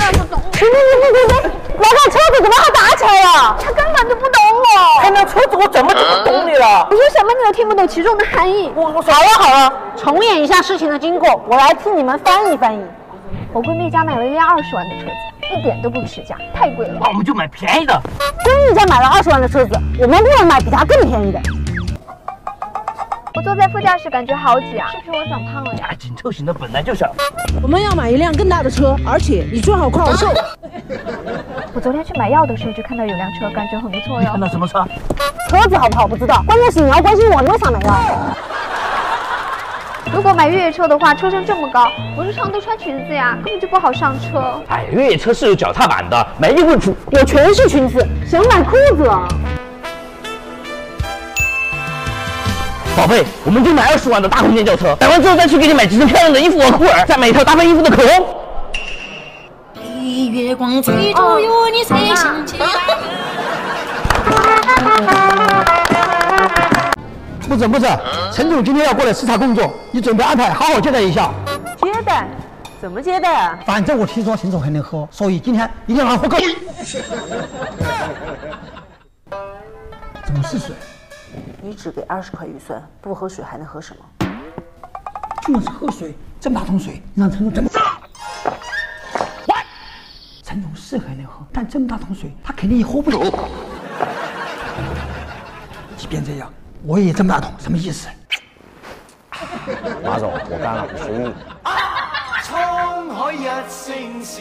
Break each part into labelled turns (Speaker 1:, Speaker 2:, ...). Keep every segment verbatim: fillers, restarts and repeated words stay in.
Speaker 1: 在不懂。
Speaker 2: 停停停停停！来看车子怎么还打起来了？
Speaker 1: 他根本就不懂我。
Speaker 2: 看到车子我怎么就不懂你了？
Speaker 1: 你说什么你都听不懂其中的含义。
Speaker 2: 我我好了好了，重演一下事情的经过，我来替你们翻译翻译。
Speaker 1: 我闺蜜家买了一辆二十万的车子，一点都不持价，太贵了。
Speaker 3: 那我们就买便宜的。
Speaker 2: 闺蜜家买了二十万的车子，我们不能买比她更便宜的。
Speaker 1: 我坐在副驾驶感觉好挤啊，是不是我长胖了呀？
Speaker 3: 紧凑型的本来就小。
Speaker 4: 我们要买一辆更大的车，而且你最好快我瘦。
Speaker 1: 我昨天去买药的时候就看到有辆车，感觉很不错哟。
Speaker 3: 看到什么车？
Speaker 2: 车子好不好不知道，关键是你要关心我，你为啥买药？
Speaker 1: 如果买越野车的话，车身这么高，我日常都穿裙子呀，根本就不好上车。
Speaker 3: 哎，越野车是有脚踏板的，买衣服出
Speaker 2: 我全是裙子，想买裤子啊。
Speaker 3: 宝贝，我们就买二十万的大空间轿车，买完之后再去给你买几身漂亮的衣服和裤儿，再买一套搭配衣服的口红。
Speaker 5: 月光最照有你才想起。
Speaker 6: 不是不是，陈总今天要过来视察工作，你准备安排好好接待一下。
Speaker 2: 接待？怎么接待啊？
Speaker 6: 反正我听说秦总很能喝，所以今天一定要让他喝够。怎么是水？
Speaker 2: 你只给二十块预算，不喝水还能喝什么？
Speaker 6: 就是喝水，这么大桶水，让陈总怎么？陈总是很能喝，但这么大桶水，他肯定也喝不了。即便这样，我也这么大桶，什么意思？
Speaker 7: 馬總，我幹啦，隨意。
Speaker 8: 滄海一聲笑。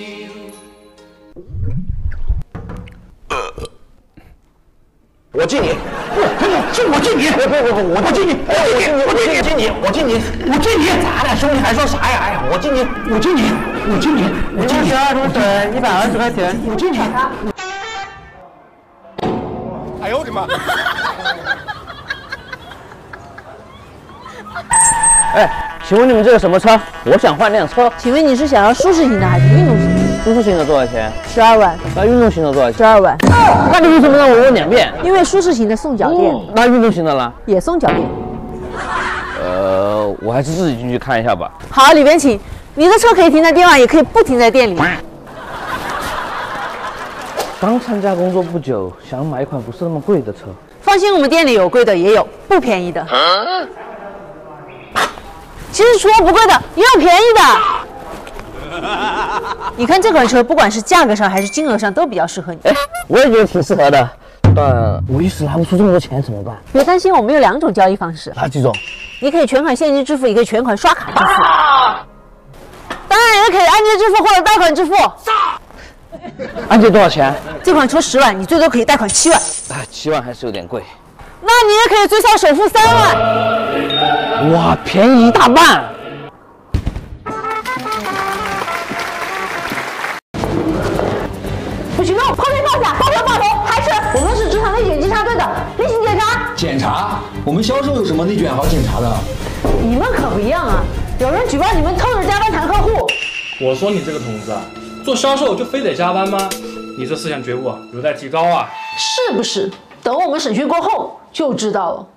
Speaker 3: 我敬你，
Speaker 6: 不，陈总，敬我敬你，
Speaker 3: 不不不不，我
Speaker 6: 敬你，
Speaker 3: 我敬你，我敬你，我敬你，我敬你，
Speaker 6: 我敬你，
Speaker 3: 咱俩兄弟还说啥呀？哎呀，我敬你，
Speaker 6: 我敬你，我敬你，我敬你，
Speaker 9: 十二桶水，一百二十块钱，
Speaker 6: 我敬你。
Speaker 8: 哎呦我的妈！
Speaker 3: 哎，请问你们这个什么车？我想换辆车。
Speaker 4: 请问你是想要舒适型的还是运动型的？
Speaker 3: 舒适型的多少钱？
Speaker 4: 十二万。
Speaker 3: 那运动型的多少钱？
Speaker 4: 十二万。
Speaker 3: 那你为什么让我问两遍？
Speaker 4: 因为舒适型的送脚垫，
Speaker 3: 哦、那运动型的呢？
Speaker 4: 也送脚垫。
Speaker 3: 呃，我还是自己进去看一下吧。
Speaker 4: 好，里边请。你的车可以停在店外，也可以不停在店里。
Speaker 3: 刚参加工作不久，想买一款不是那么贵的车。
Speaker 4: 放心，我们店里有贵的，也有不便宜的。啊、其实除了不贵的，也有便宜的。你看这款车，不管是价格上还是金额上，都比较适合你。
Speaker 3: 哎，我也觉得挺适合的，但我一时拿不出这么多钱，怎么办？
Speaker 4: 别担心，我们有两种交易方式。
Speaker 3: 哪几种？
Speaker 4: 你可以全款现金支付，也可以全款刷卡支付。啊、当然也可以按揭支付或者贷款支付。
Speaker 3: 按揭多少钱？
Speaker 4: 这款车十万，你最多可以贷款七万。
Speaker 3: 哎，七万还是有点贵。
Speaker 4: 那你也可以最少首付三万。
Speaker 3: 哇，便宜一大半。
Speaker 2: 不行动，旁边放下，高调报头，还是我们是职场内卷稽查队的，例行检查。
Speaker 10: 检查？我们销售有什么内卷好检查的？
Speaker 2: 你们可不一样啊！有人举报你们偷着加班谈客户。
Speaker 11: 我说你这个同志啊，做销售就非得加班吗？你这思想觉悟啊，有待提高啊！
Speaker 2: 是不是？等我们审讯过后就知道了。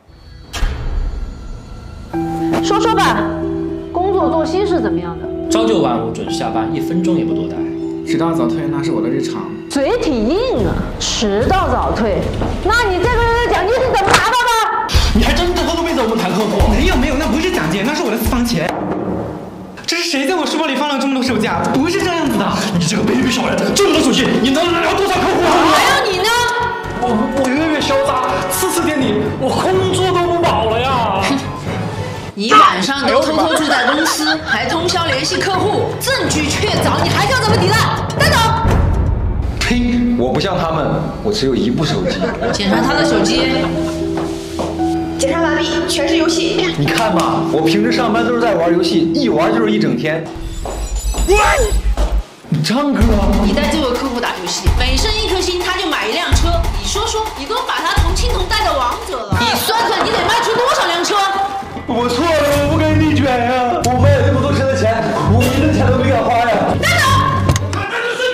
Speaker 2: 说说吧，工作作息是怎么样的？
Speaker 11: 朝九晚五，准时下班，一分钟也不多待。
Speaker 9: 迟到早退那是我的日常。
Speaker 2: 嘴挺硬啊，迟到早退。那你这个月的奖金是怎么拿到的？
Speaker 10: 你还真偷偷背着我们谈客户？
Speaker 9: 没有没有，那不是奖金，那是我的私房钱。这是谁在我书包里放了这么多手架？不是这样子的。
Speaker 10: 你这个卑鄙小人，这么多手机，你能聊多少客户啊？
Speaker 2: 还有你呢？
Speaker 11: 我我月月销渣，次次店里我工作都不保了呀。
Speaker 5: 你晚上都偷偷住在公司，还通宵联系客户，证据确凿，你还想怎么抵赖？带走！
Speaker 10: 呸！我不像他们，我只有一部手机。
Speaker 5: 检查他的手机。
Speaker 12: 检查完毕，全是游戏。
Speaker 10: 你看吧，我平时上班都是在玩游戏，一玩就是一整天。你张哥，
Speaker 5: 你带这位客户打游戏，每升一颗星他就买一辆车。你说说，你都把他同青铜带的王者了，你算算你得卖出多少辆车？
Speaker 10: 我错了，我不该内卷呀！我卖了这么多车的钱，我一分钱都没敢花呀！
Speaker 5: 带走！
Speaker 10: 那就是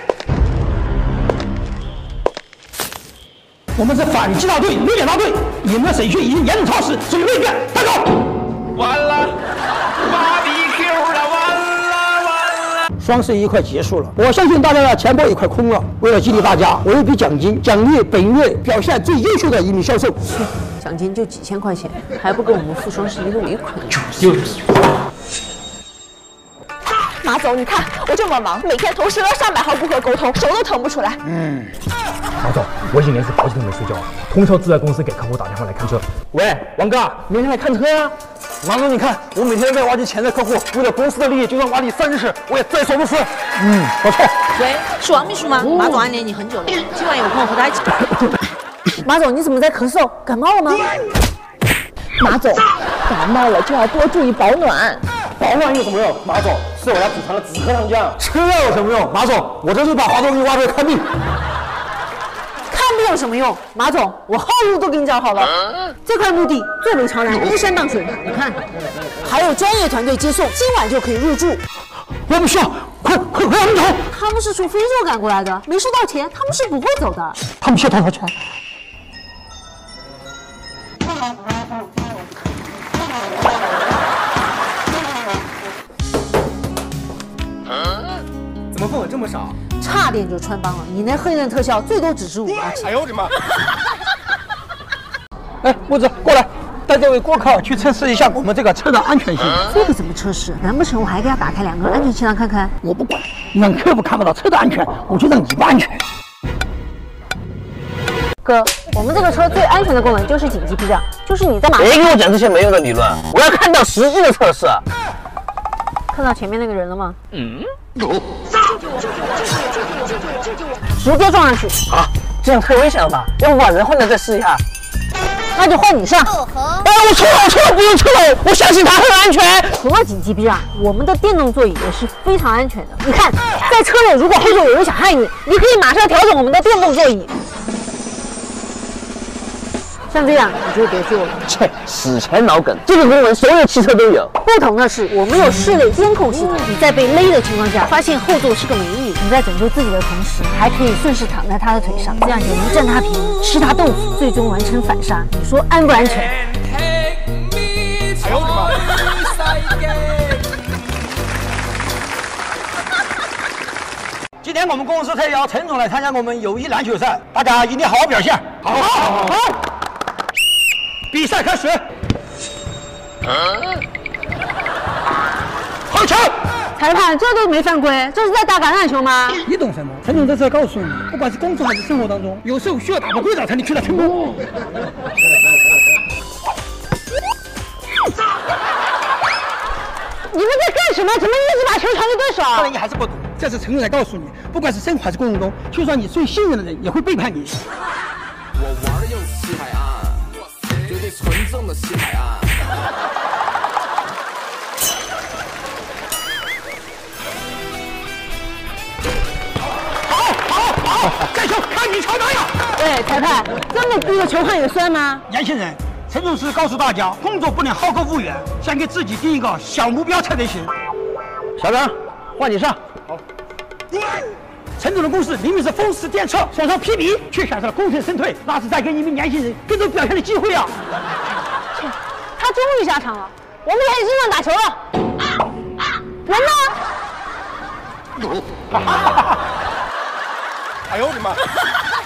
Speaker 6: 你！我们是法律稽查队、内检大队，你们的审讯已经严重超时，属于内卷，带走！
Speaker 8: 完了，芭比 Q 了，完了完了！
Speaker 6: 双十一快结束了，我相信大家的钱包也快空了。为了激励大家，我有笔奖金，奖励本月表现最优秀的一名销售。
Speaker 4: 奖金就几千块钱，还不够我们付双十一的尾款。
Speaker 3: 就
Speaker 1: 马总，你看我这么忙，每天同时和上百号顾客沟通，手都腾不出来。
Speaker 6: 嗯，
Speaker 13: 马总，我已经连续好几天没睡觉了，通宵自在公司给客户打电话来看车。
Speaker 3: 喂，王哥，明天来看车啊？马总，你看我每天在挖掘潜在客户，为了公司的利益，就算挖地三十，我也在所不辞。
Speaker 6: 嗯，不错。
Speaker 4: 喂，是王秘书吗？马总暗恋你很久了，今晚有空和他一起。马总，你怎么在咳嗽？感冒了吗？
Speaker 1: 马总，感冒了就要多注意保暖。
Speaker 3: 保暖有什么用？马总，是我家祖传的止咳糖浆。
Speaker 6: 吃药有什么用？马总，我这就把华总给你挖出来看病。
Speaker 4: 看病有什么用？马总，我后路都给你找好了。这块墓地坐北朝南，依山傍水，你看，还有专业团队接送，今晚就可以入住。
Speaker 6: 我不需要，快快快让他们走！
Speaker 4: 他们是从非洲赶过来的，没收到钱，他们是不会走的。
Speaker 6: 他们需要多少钱？
Speaker 9: 怎么份额这么少？
Speaker 4: 差点就穿帮了，你那黑人特效最多只值五八起。
Speaker 10: 哎呦我的妈！
Speaker 6: 哎，木子过来，带这位顾客去测试一下我们这个车的安全性。
Speaker 4: 这个怎么测试？难不成我还给他打开两个安全气囊看看？
Speaker 6: 我不管，你让客户看不到车的安全，我就让你不安全。
Speaker 4: 哥，我们这个车最安全的功能就是紧急避让，就是你在马
Speaker 3: 别给我讲这些没用的理论，我要看到实际的测试。
Speaker 4: 看到前面那个人了吗？
Speaker 3: 嗯。
Speaker 4: 直接撞上去。
Speaker 3: 啊，这样太危险了吧？要不把人换了再试一下？
Speaker 4: 那就换你上。
Speaker 3: 哎，我错了，我错了，不用错了，我相信它很安全。
Speaker 4: 除了紧急避让，我们的电动座椅也是非常安全的。你看，在车内如果后座有人想害你，你可以马上调整我们的电动座椅。像这样你就别坐了。
Speaker 3: 切，死前脑梗，这个功能所有汽车都有。
Speaker 4: 不同的是，我们有室内监控系统。你在被勒的情况下，发现后座是个美女，你在拯救自己的同时，还可以顺势躺在她的腿上，这样就能占她便宜，吃她豆腐，最终完成反杀。你说安不安全？
Speaker 10: 哎呦我的妈！
Speaker 6: 今天我们公司特邀陈总来参加我们友谊篮球赛，大家一定好好表现。好，好，好，好。比赛开始。好球！
Speaker 4: 裁判，这都没犯规，这是在打橄榄球吗？
Speaker 6: 你懂什么？陈总这次要告诉你，不管是工作还是生活当中，有时候需要打破规则才能取得成功。
Speaker 4: 你们在干什么？怎么一直把球传给对手？
Speaker 6: 看来你还是不懂。这次陈总来告诉你，不管是生活还是工作中，就算你最信任的人，也会背叛你。
Speaker 8: 我玩的又是西海岸，绝对纯正的西海岸。
Speaker 6: 好，好，好，这球看你瞧哪样！
Speaker 4: 喂，裁判，这么低的球判也算吗？
Speaker 6: 年轻人，陈总是告诉大家，工作不能好高骛远，先给自己定一个小目标才能行。
Speaker 3: 小张，换你上。
Speaker 6: 好。陈总的公司明明是风驰电掣，手上披靡，却选择了功成身退，那是在给一名年轻人更多表现的机会啊！
Speaker 4: 切，他终于下场了，我们可以经常打球了。人呢？
Speaker 10: 哎呦我的妈！